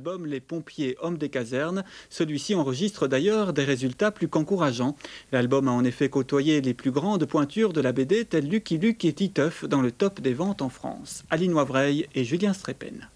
l'album Les pompiers hommes des casernes. Celui-ci enregistre d'ailleurs des résultats plus qu'encourageants. L'album a en effet côtoyé les plus grandes pointures de la BD telles Lucky Luke et Titeuf dans le top des ventes en France. Aline Wavreille et Julien Strepen.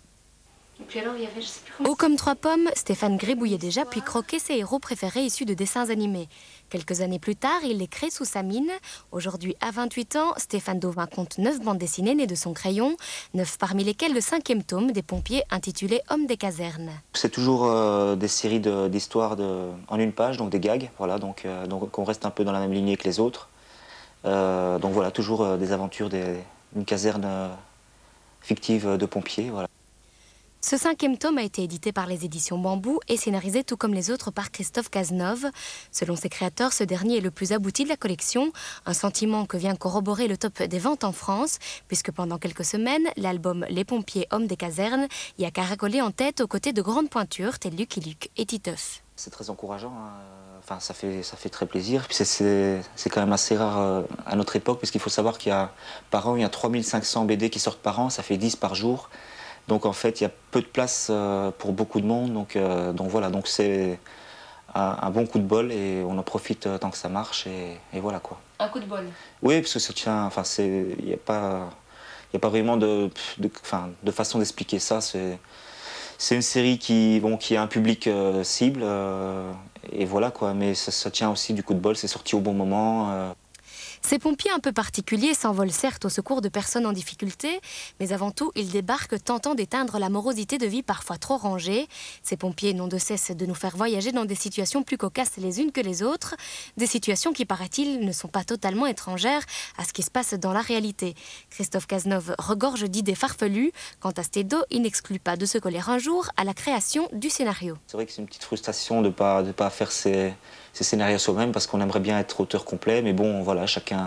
Haut comme trois pommes, Stéphane gribouillait déjà puis croquait ses héros préférés issus de dessins animés. Quelques années plus tard, il les crée sous sa mine. Aujourd'hui, à 28 ans, Stéphane Dauvin compte 9 bandes dessinées nées de son crayon, 9 parmi lesquelles le 5e tome des pompiers intitulé Hommes des casernes. C'est toujours des séries d'histoires en une page, donc des gags, voilà, donc on reste un peu dans la même lignée que les autres. Donc voilà, toujours des aventures d'une caserne fictive de pompiers, voilà. Ce 5e tome a été édité par les éditions Bambou et scénarisé tout comme les autres par Christophe Cazenove. Selon ses créateurs, ce dernier est le plus abouti de la collection, un sentiment que vient corroborer le top des ventes en France, puisque pendant quelques semaines, l'album Les pompiers hommes des casernes y a caracolé en tête aux côtés de grandes pointures telles Lucky Luke et Titeuf. C'est très encourageant, hein. Enfin, ça fait très plaisir. Puis c'est quand même assez rare à notre époque, puisqu'il faut savoir qu'il y a par an, il y a 3500 BD qui sortent par an, ça fait 10 par jour. Donc en fait, il y a peu de place pour beaucoup de monde, donc voilà, donc c'est un bon coup de bol et on en profite tant que ça marche et voilà quoi. Un coup de bol. Oui, parce que ça tient, enfin il n'y a pas vraiment de façon d'expliquer ça. C'est une série qui a un public cible et voilà quoi, mais ça tient aussi du coup de bol, c'est sorti au bon moment. Ces pompiers un peu particuliers s'envolent certes au secours de personnes en difficulté, mais avant tout, ils débarquent tentant d'éteindre la morosité de vie parfois trop rangée. Ces pompiers n'ont de cesse de nous faire voyager dans des situations plus cocasses les unes que les autres, des situations qui, paraît-il, ne sont pas totalement étrangères à ce qui se passe dans la réalité. Christophe Cazenove regorge d'idées farfelues. Quant à Stédo, il n'exclut pas de se coller un jour à la création du scénario. C'est vrai que c'est une petite frustration de pas faire ces scénarios soi-même parce qu'on aimerait bien être auteur complet, mais bon, voilà, chacun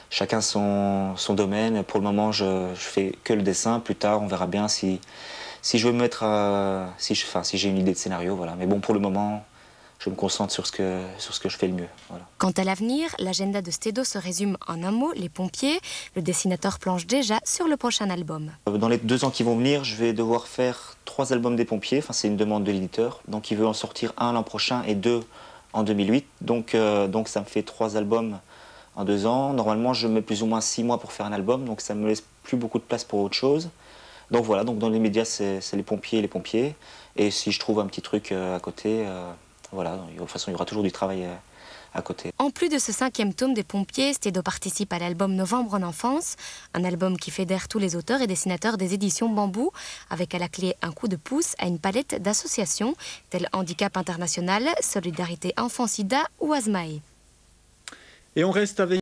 son domaine. Pour le moment, je fais que le dessin. Plus tard, on verra bien si je veux me mettre si j'ai une idée de scénario, voilà. Mais bon, pour le moment, je me concentre sur ce que je fais le mieux. Voilà. Quant à l'avenir, l'agenda de Stédo se résume en un mot, les pompiers. Le dessinateur planche déjà sur le prochain album. Dans les 2 ans qui vont venir, je vais devoir faire 3 albums des pompiers. Enfin, c'est une demande de l'éditeur. Donc, il veut en sortir 1 l'an prochain et 2 en 2008. Donc ça me fait 3 albums en 2 ans. Normalement, je mets plus ou moins 6 mois pour faire un album. Donc, ça me laisse plus beaucoup de place pour autre chose. Donc, voilà. Donc, dans les médias, c'est les pompiers. Et si je trouve un petit truc à côté, voilà. De toute façon, il y aura toujours du travail à côté. En plus de ce 5e tome des pompiers, Stédo participe à l'album Novembre en enfance, un album qui fédère tous les auteurs et dessinateurs des éditions Bambou, avec à la clé un coup de pouce à une palette d'associations telles Handicap International, Solidarité Enfant Sida ou Asmae. Et on reste avec